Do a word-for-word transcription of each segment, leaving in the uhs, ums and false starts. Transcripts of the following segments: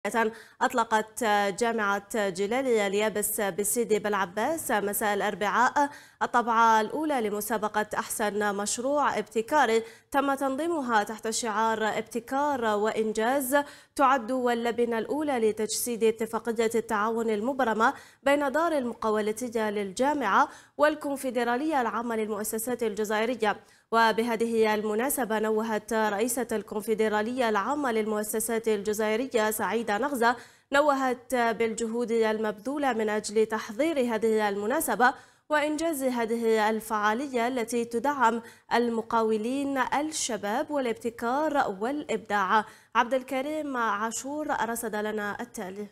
أطلقت جامعة جلالية اليابس بسيدي بلعباس مساء الأربعاء الطبعة الأولى لمسابقة أحسن مشروع ابتكاري تم تنظيمها تحت شعار ابتكار وإنجاز، تعد واللبنة الأولى لتجسيد اتفاقية التعاون المبرمة بين دار المقاولاتية للجامعة والكونفدرالية العامة للمؤسسات الجزائرية. وبهذه المناسبة نوهت رئيسة الكونفدرالية العامة للمؤسسات الجزائرية سعيدة نغزة نوهت بالجهود المبذولة من أجل تحضير هذه المناسبة وإنجاز هذه الفعالية التي تدعم المقاولين الشباب والابتكار والإبداع. عبد الكريم عاشور رصد لنا التالي.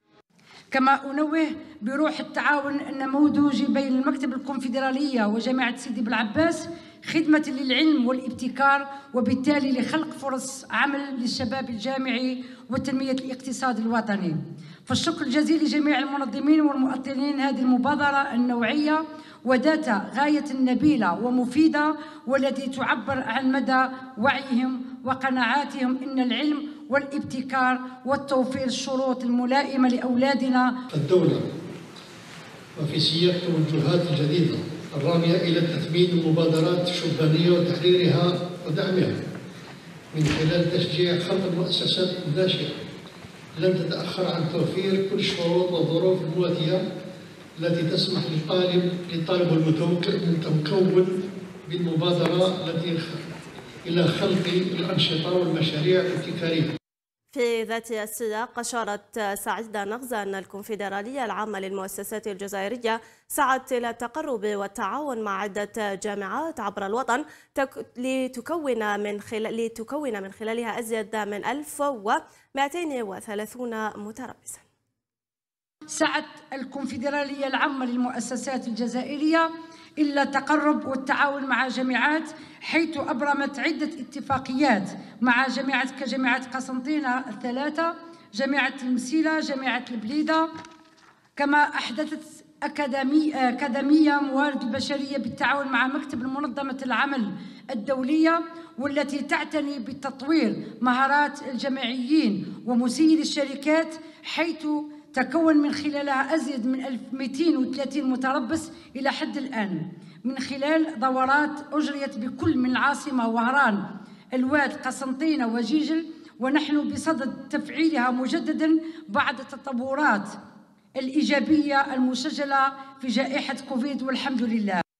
كما أنوه بروح التعاون النموذجي بين المكتب الكونفدرالية وجامعة سيدي بلعباس خدمة للعلم والابتكار وبالتالي لخلق فرص عمل للشباب الجامعي وتنمية الاقتصاد الوطني. فالشكر الجزيل لجميع المنظمين والمؤطرين هذه المبادرة النوعية وذات غاية نبيلة ومفيدة والتي تعبر عن مدى وعيهم وقناعاتهم إن العلم والابتكار والتوفير الشروط الملائمة لأولادنا. الدولة وفي سياق توجهات الجديدة الرامية إلى تثمين المبادرات الشبانية وتحريرها ودعمها من خلال تشجيع خلق المؤسسات الناشئة لن تتأخر عن توفير كل الشروط والظروف المواتية التي تسمح للطالب للطالب المتكون بالمبادرة التي إلى خلق الأنشطة والمشاريع الابتكارية. في ذات السياق أشارت سعيدة نغزة أن الكونفدرالية العامة للمؤسسات الجزائرية سعت إلى التقرب والتعاون مع عدة جامعات عبر الوطن لتكون من خلال لتكون من خلالها أزيد من ألف ومئتين وثلاثين متربصا. سعت الكونفدرالية العامة للمؤسسات الجزائرية إلا التقرب والتعاون مع جامعات حيث أبرمت عدة اتفاقيات مع جامعات كجامعة قسنطينة الثلاثة، جامعة المسيلة، جامعة البليدة، كما أحدثت أكاديمية أكاديمية موارد البشرية بالتعاون مع مكتب منظمة العمل الدولية والتي تعتني بتطوير مهارات الجامعيين ومسيري الشركات حيث تكون من خلالها أزيد من ألف ومئتين وثلاثين متربص إلى حد الآن من خلال دورات أجريت بكل من العاصمة وهران، الواد، قسنطينة وجيجل، ونحن بصدد تفعيلها مجددا بعد التطورات الإيجابية المسجلة في جائحة كوفيد والحمد لله.